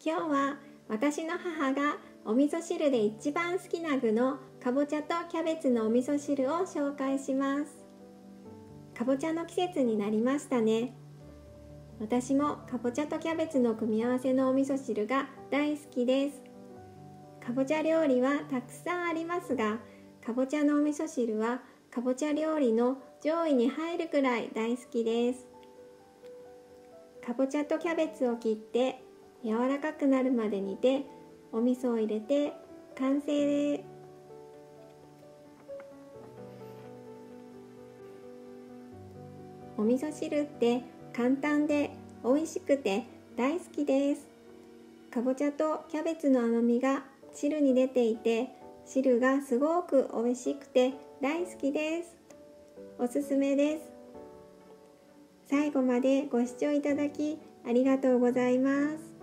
今日は私の母がお味噌汁で一番好きな具のかぼちゃとキャベツのお味噌汁を紹介します。かぼちゃの季節になりましたね。私もかぼちゃとキャベツの組み合わせのお味噌汁が大好きです。かぼちゃ料理はたくさんありますが、かぼちゃのお味噌汁はかぼちゃ料理の上位に入るくらい大好きです。かぼちゃとキャベツを切って柔らかくなるまで煮て、お味噌を入れて完成です。お味噌汁って簡単で美味しくて大好きです。かぼちゃとキャベツの甘みが汁に出ていて、汁がすごく美味しくて大好きです。おすすめです。最後までご視聴いただきありがとうございます。